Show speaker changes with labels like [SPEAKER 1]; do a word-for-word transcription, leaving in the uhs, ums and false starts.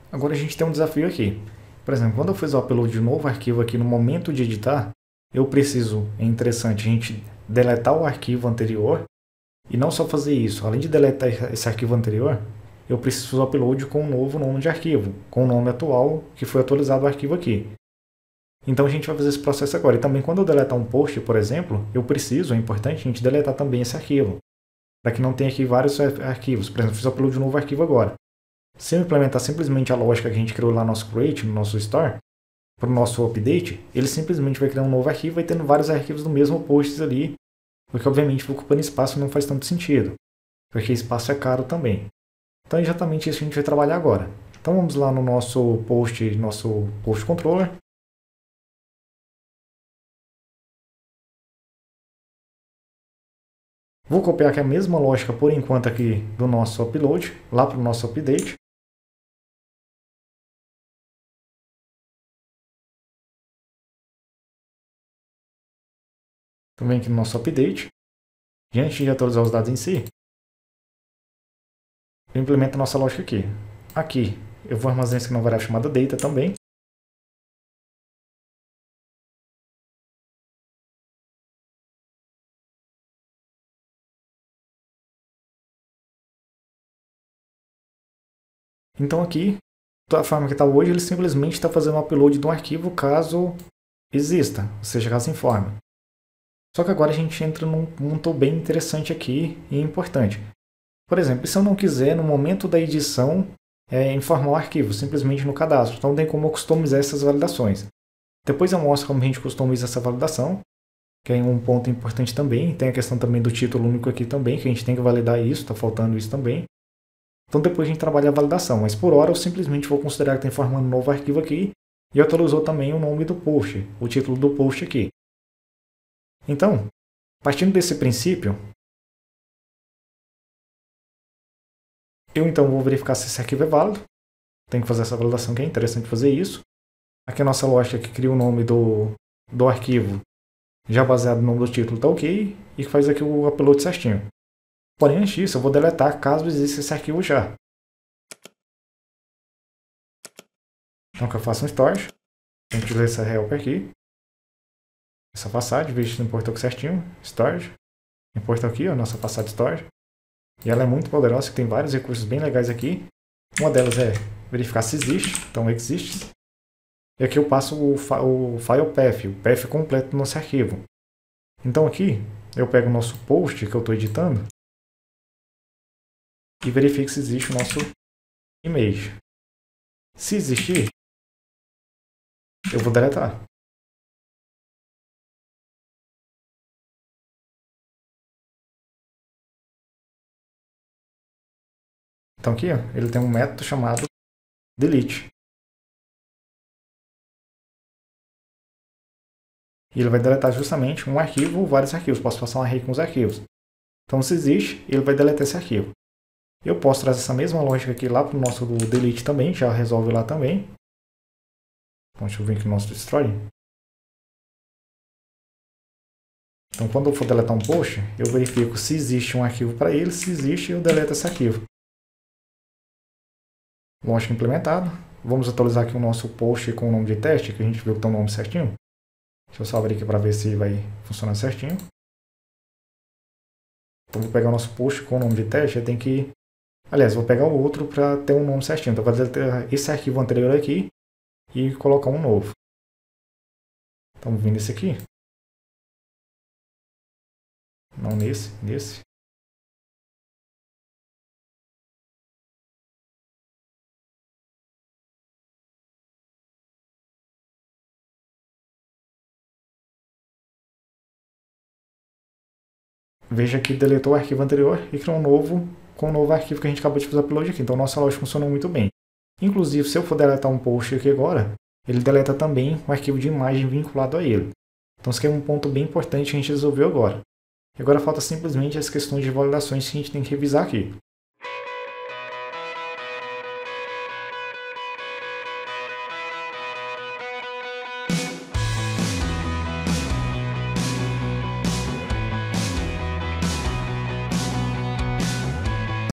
[SPEAKER 1] Agora a gente tem um desafio aqui. Por exemplo, quando eu fiz o upload de um novo arquivo aqui no momento de editar, eu preciso, é interessante, a gente deletar o arquivo anterior. E não só fazer isso, além de deletar esse arquivo anterior, eu preciso fazer o upload com um novo nome de arquivo, com o nome atual que foi atualizado o arquivo aqui. Então a gente vai fazer esse processo agora. E também quando eu deletar um post, por exemplo, eu preciso, é importante a gente deletar também esse arquivo, para que não tenha aqui vários arquivos. Por exemplo, eu fiz o upload de um novo arquivo agora. Se eu implementar simplesmente a lógica que a gente criou lá no nosso create, no nosso store, para o nosso update, ele simplesmente vai criar um novo arquivo e vai tendo vários arquivos do mesmo post ali, porque obviamente ocupando espaço não faz tanto sentido, porque espaço é caro também. Então é exatamente isso que a gente vai trabalhar agora. Então vamos lá no nosso post, nosso post controller. Vou copiar aqui a mesma lógica por enquanto aqui do nosso upload, lá para o nosso update. Então vem aqui no nosso update. E antes de atualizar os dados em si, eu implemento a nossa lógica aqui. Aqui eu vou armazenar isso aqui numa variável chamada data também. Então aqui, da forma que está hoje, ele simplesmente está fazendo um upload de um arquivo caso exista, ou seja, caso informe. Só que agora a gente entra num ponto bem interessante aqui e importante. Por exemplo, se eu não quiser, no momento da edição, é, informar o arquivo, simplesmente no cadastro. Então tem como eu customizar essas validações. Depois eu mostro como a gente customiza essa validação, que é um ponto importante também. Tem a questão também do título único aqui também, que a gente tem que validar isso, está faltando isso também. Então depois a gente trabalha a validação, mas por hora eu simplesmente vou considerar que está informando um novo arquivo aqui e atualizou também o nome do post, o título do post aqui. Então, partindo desse princípio, eu então vou verificar se esse arquivo é válido. Tem que fazer essa validação que é interessante fazer isso. Aqui a nossa lógica que cria o nome do, do arquivo, já baseado no nome do título, está ok, e faz aqui o upload certinho. Porém, antes disso, eu vou deletar caso exista esse arquivo já. Então, que eu faço um storage. A gente usa essa help aqui. Essa façade, veja se importou certinho. Storage. Importa aqui a nossa façade storage. E ela é muito poderosa, tem vários recursos bem legais aqui. Uma delas é verificar se existe. Então, exists. E aqui eu passo o, o file path, o path completo do nosso arquivo. Então aqui, eu pego o nosso post que eu estou editando e verifico se existe o nosso image. Se existir, eu vou deletar. Então aqui, ó, ele tem um método chamado delete. E ele vai deletar justamente um arquivo ou vários arquivos. Posso passar um array com os arquivos. Então se existe, ele vai deletar esse arquivo. Eu posso trazer essa mesma lógica aqui lá para o nosso delete também, já resolve lá também. Então deixa eu vir aqui no nosso destroy. Então quando eu for deletar um post, eu verifico se existe um arquivo para ele, se existe eu deleto esse arquivo. Lógica implementada. Vamos atualizar aqui o nosso post com o nome de teste, que a gente viu que está o nome certinho. Deixa eu salvar aqui para ver se vai funcionar certinho. Então vou pegar o nosso post com o nome de teste, eu tenho que... Aliás, vou pegar o outro para ter um nome certinho. Então vou deletar esse arquivo anterior aqui e colocar um novo. Então vou vir nesse aqui. Não nesse, nesse. Veja que deletou o arquivo anterior e criou um novo com o novo arquivo que a gente acabou de fazer o upload aqui. Então nossa lógica funcionou muito bem. Inclusive, se eu for deletar um post aqui agora, ele deleta também o arquivo de imagem vinculado a ele. Então isso aqui é um ponto bem importante que a gente resolveu agora. E agora falta simplesmente as questões de validações que a gente tem que revisar aqui.